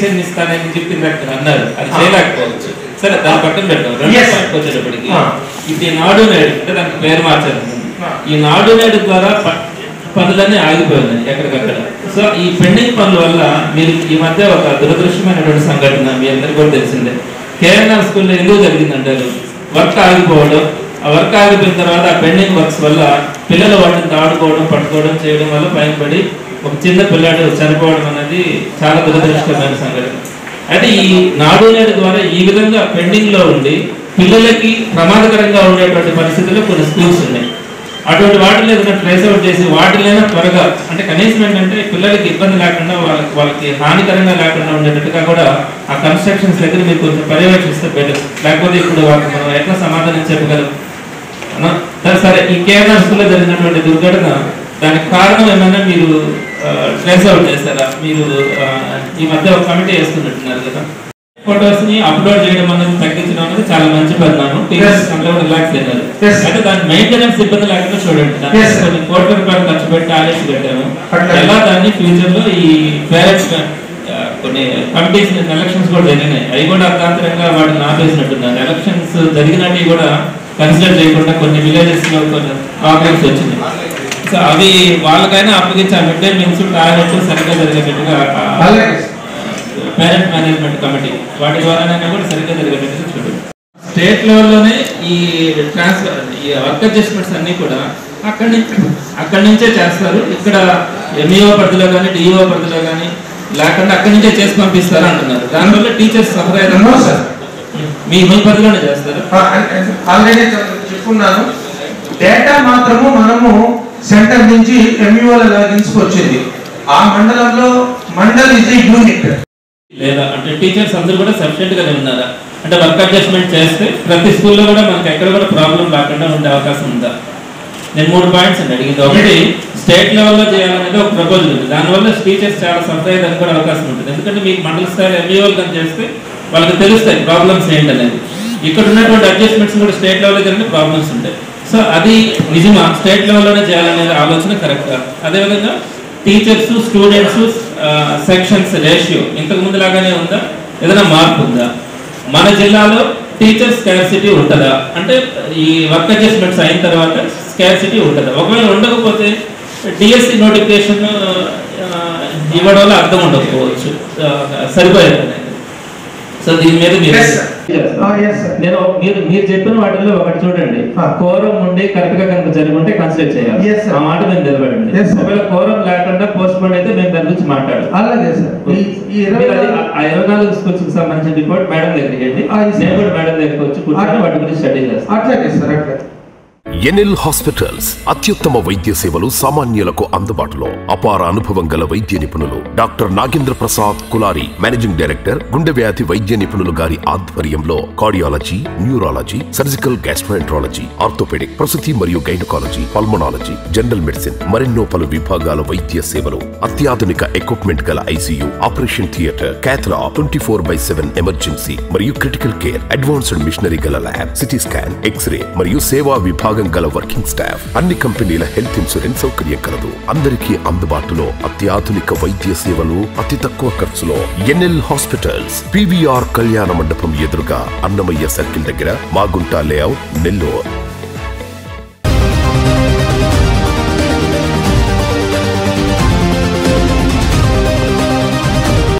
Kitchen ఇస్తానని చెప్పి అన్నారు, అది చేయలేకపోవచ్చు. సరే దాని పక్కన పెట్టాం. వచ్చేటప్పటికి ఇది నాడు నేడు అంటే దానికి పేరు మార్చారు. ఈ నాడు నేడు ద్వారా పనులన్నీ ఆగిపోయినాయి ఎక్కడికక్కడ. సో ఈ పెండింగ్ పనుల వల్ల మీరు ఈ మధ్య ఒక దురదృష్టమైనటువంటి సంఘటన మీ అందరికీ కూడా తెలిసిందే. కేఎన్ఆర్ స్కూల్లో ఎందుకు జరిగిందంటారు? వర్క్ ఆగిపోవడం. ఆ వర్క్ ఆగిపోయిన తర్వాత ఆ పెండింగ్ వర్క్స్ వల్ల పిల్లలు వాటిని ఆడుకోవడం, పట్టుకోవడం చేయడం వల్ల పైన పడి ఒక చిన్న పిల్లాడు చనిపోవడం అనేది చాలా దురదృష్టమైన సంఘటన. అయితే ఈ నాడు నేడు ద్వారా ఈ విధంగా పెండింగ్ లో ఉండి పిల్లలకి ప్రమాదకరంగా ఉండేటువంటి పరిస్థితుల్లో కొన్ని స్కూల్స్ ఉన్నాయి. అటువంటి వాటిలో ఏదైనా ట్రేస్ అవుట్ చేసి వాటిలైనా త్వరగా అంటే కనీసం ఏంటంటే పిల్లలకి ఇబ్బంది లేకుండా వాళ్ళకి హానికరంగా లేకుండా ఉండేటట్టుగా కూడా ఆ కన్స్ట్రక్షన్స్ దగ్గర మీరు కొంచెం పర్యవేక్షిస్తే బెటర్. లేకపోతే ఇప్పుడు వాళ్ళకి మనం ఎట్లా సమాధానం చెప్పగలం? సరే, ఈ కేఎన్ఆర్ స్కూల్లో జరిగినటువంటి దుర్ఘటన దానికి కారణం ఏమైనా మీరు ట్రేస్ అవుట్ చేస్తారా? మీరు ఈ మధ్య ఒక కమిటీ వేసుకున్నట్టున్నారు కదా, ఫొటోస్ ని అప్లోడ్ చేయడం అనేది తగ్గించడం అనేది చాలా మంచి పరిణామం. టీచర్స్ అంతా కూడా రిలాక్స్ అయినారు. అయితే దాని మెయింటెనెన్స్ ఇబ్బంది లేకుండా చూడండి. కొన్ని కోట్ల రూపాయలు ఖర్చు పెట్టి ఆలోచన పెట్టాము. ఎలా దాన్ని ఫ్యూచర్ లో ఈ పేరెంట్స్ కొన్ని కమిటీస్ ఎలక్షన్స్ కూడా జరిగినాయి, అవి కూడా అర్థాంతరంగా వాటిని ఆపేసినట్టున్నారు. ఎలక్షన్స్ జరిగినట్టు కూడా కన్సిడర్ చేయకుండా కొన్ని విలేజెస్ లో కొన్ని ప్రాబ్లమ్స్ వచ్చింది. సో అవి వాళ్ళకైనా అప్పగించి ఆ మిడ్ డే మీల్స్ టాయిలెట్ సరిగ్గా జరిగేటట్టుగా పేరెంట్ మేనేజ్మెంట్ కమిటీ వాటి ద్వారానైనా కూడా సరిగ్గా జరిగేటట్టుగా చూడండి. స్టేట్ లెవెల్లోనే ఈ ట్రాన్స్ఫర్ ఈ వర్క్ అడ్జస్ట్మెంట్స్ అన్నీ కూడా అక్కడి నుంచే చేస్తారు. ఇక్కడ ఎంఈఓ పరిధిలో కానీ డిఈఓ పరిధిలో కానీ లేకుండా అక్కడి నుంచే చేసి పంపిస్తారు అంటున్నారు. దానివల్ల టీచర్స్ సఫర్ అయ్యారు. మీ పరిధిలోనే చేస్తారు. ఆల్రెడీ చెప్పుకున్నాను. డేటా మాత్రము మనము సెంటర్ నుంచి ఎంఈఓల తీసుకొచ్చింది. ఆ మండలంలో మండల్ ఇస్ ఏ యూనిట్ లేదా అంటే టీచర్స్ అందరూ కూడా సఫిషియెంట్ గానే ఉన్నారా? అంటే వర్క్ అడ్జస్ట్మెంట్ చేస్తే ప్రతి స్కూల్లో కూడా మనకి ఎక్కడ కూడా ప్రాబ్లం లేకుండా ఉండే అవకాశం ఉందా? నేను 3 పాయింట్స్ అండి అడిగింది. ఒకటి, స్టేట్ లెవెల్లో చేయాలనేది ఒక ప్రపోజల్ ఉంది. దానివల్ల టీచర్స్ చాలా సఫర్ అయ్యేదానికి కూడా అవకాశం ఉంటుంది. ఎందుకంటే మీకు మండల స్థాయి ఎంఈఓలు కానీ చేస్తే వాళ్ళకి తెలుస్తాయి ప్రాబ్లమ్స్ ఏంటనేది. ఇక్కడ ఉన్నటువంటి అడ్జస్ట్మెంట్స్ కూడా స్టేట్ లెవెల్లో జరిగిన ప్రాబ్లమ్స్ ఉంటాయి. సో అది నిజమా స్టేట్ లెవెల్లోనే చేయాలనేది ఆలోచన కరెక్టా? అదేవిధంగా టీచర్స్ స్టూడెంట్స్ సెక్షన్స్ రేషియో ఇంతకు ముందు లాగానే ఉందా? ఏదైనా మార్పు ఉందా? మన జిల్లాలో టీచర్ స్కార్సిటీ ఉంటుందా? అంటే ఈ వర్క్ అడ్జస్ట్మెంట్స్ అయిన తర్వాత స్కార్సిటీ ఉంటుందా? ఒకవేళ ఉండకపోతే డిఎస్సి నోటిఫికేషన్ ఇవ్వడంలో అర్థం ఉండకపోవచ్చు, సరిపోయేది. సో దీని మీద మీరు చెప్పిన వాటిల్లో ఒకటి చూడండి, కోరం ఉండి కరెక్ట్ గా కనుక జరిగి ఉంటే కన్సిడర్ చేయాలి. ఆ మాట మేము నిలబడండి. ఒకవేళ కోరం లేకుండా పోస్ట్ పోన్ అయితే మేము దాని గురించి మాట్లాడాలి. అలాగే సార్. ఈ 24 స్కూల్స్ కి సంబంధించిన రిపోర్ట్ మేడం దగ్గరికి వెళ్ళి నేను కూడా మేడం దగ్గరికి వచ్చి కూర్చొని వాటి గురించి స్టడీ చేస్తాను. అట్లాగే సార్. అట్లా ఎన్ఎల్ హాస్పిటల్స్ అత్యుత్తమ వైద్య సేవలు సామాన్యులకు అందుబాటులో. అపార అనుభవం గల వైద్య నిపుణులు doctor Nagendra Prasad Kulari, managing director, గుండె వ్యాధి వైద్య నిపుణులు గారి ఆధ్వర్యంలో cardiology, neurology, surgical gastroenterology, orthopaedic, ప్రసూతి మరియు గైనకాలజీ, పల్మనాలజీ, జనరల్ మెడిసిన్ మరెన్నో పలు విభాగాల వైద్య సేవలు. అత్యాధునిక ఎక్విప్మెంట్ గల ICU, operation theatre, cath lab, 24/7 emergency మరియు క్రిటికల్ కేర్, అడ్వాన్స్డ్ మిషనరీ గల ల్యాబ్, సిటీ స్కాన్, ఎక్స్రే మరియు సేవా విభాగం గల వర్కింగ్ స్టాఫ్. అన్ని కంపెనీల హెల్త్ ఇన్సూరెన్స్ సౌకర్యం కలదు. అందరికీ అందుబాటులో అత్యాధునిక వైద్య సేవలు అతి తక్కువ ఖర్చులో. ఎన్ఎల్ హాస్పిటల్స్, పివిఆర్ కళ్యాణ మండపం ఎదురుగా, అన్నమయ్య సర్కిల్ దగ్గర, మాగుంట లేఅవుట్, నెల్లూరు.